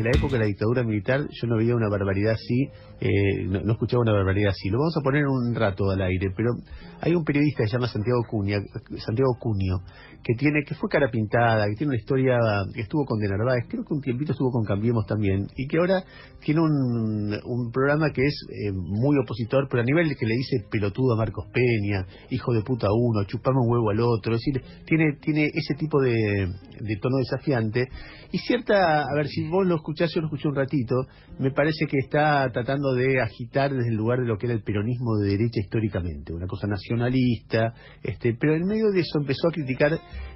la época de la dictadura militar yo no veía una barbaridad así, no escuchaba una barbaridad así. Lo vamos a poner un rato al aire, pero hay un periodista que se llama Santiago Cunio, que fue cara pintada, que tiene una historia, que estuvo con De Narváez, creo que un tiempito estuvo con Cambiemos también, y que ahora tiene un programa que es muy opositor, pero a nivel de que le dice pelotudo a Marcos Peña, hijo de puta a uno, chupame un huevo al otro, es decir, tiene ese tipo de tono desafiante, y cierta, a ver, si vos lo escuchás, yo lo escuché un ratito, me parece que está tratando de agitar desde el lugar de lo que era el peronismo de derecha históricamente, una cosa nacionalista, pero en medio de eso empezó a criticar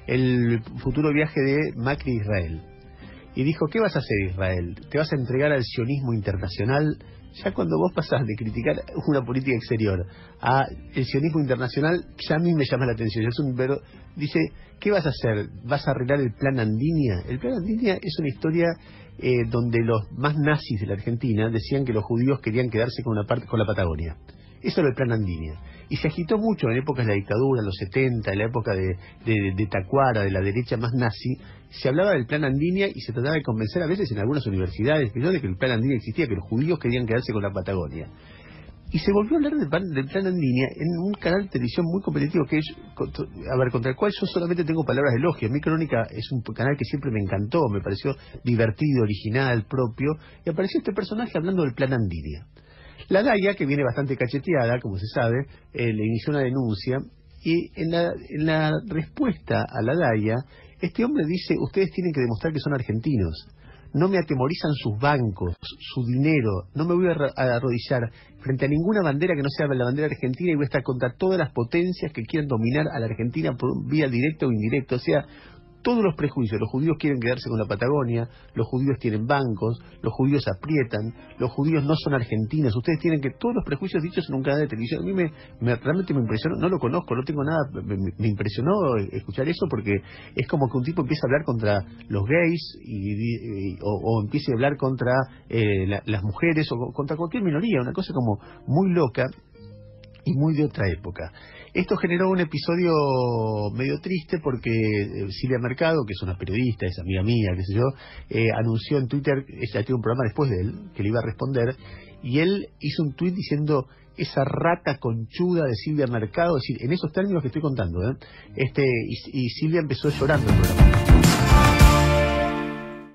el futuro viaje de Macri a Israel. Y dijo, ¿qué vas a hacer, Israel? ¿Te vas a entregar al sionismo internacional? Ya cuando vos pasás de criticar una política exterior a el sionismo internacional, ya a mí me llama la atención. Dice, ¿qué vas a hacer? ¿Vas a arreglar el Plan Andinia? El Plan Andinia es una historia donde los más nazis de la Argentina decían que los judíos querían quedarse con la Patagonia. Eso era el Plan Andinia. Y se agitó mucho en épocas de la dictadura, en los 70, en la época de Tacuara, de la derecha más nazi. Se hablaba del Plan Andinia y se trataba de convencer a veces en algunas universidades de que el Plan Andinia existía, que los judíos querían quedarse con la Patagonia. Y se volvió a hablar del Plan Andinia en un canal de televisión muy competitivo que es, contra el cual yo solamente tengo palabras de elogio. Mi Crónica es un canal que siempre me encantó, me pareció divertido, original, propio, y apareció este personaje hablando del Plan Andinia. La Daya, que viene bastante cacheteada, como se sabe, le inició una denuncia, y en la respuesta a la Daya, este hombre dice, ustedes tienen que demostrar que son argentinos. No me atemorizan sus bancos, su dinero, no me voy a arrodillar frente a ninguna bandera que no sea la bandera argentina y voy a estar contra todas las potencias que quieran dominar a la Argentina por vía directa o indirecta. O sea, todos los prejuicios, los judíos quieren quedarse con la Patagonia, los judíos tienen bancos, los judíos aprietan, los judíos no son argentinos, ustedes tienen que, todos los prejuicios dichos en un canal de televisión. A mí realmente me impresionó, no lo conozco, no tengo nada, me impresionó escuchar eso, porque es como que un tipo empieza a hablar contra los gays o empiece a hablar contra las mujeres o contra cualquier minoría, una cosa como muy loca y muy de otra época. Esto generó un episodio medio triste porque Silvia Mercado, que es una periodista, es amiga mía, qué sé yo, anunció en Twitter, ella tiene un programa después de él, que le iba a responder, y él hizo un tuit diciendo, esa rata conchuda de Silvia Mercado, es decir, en esos términos que estoy contando, y Silvia empezó llorando el programa.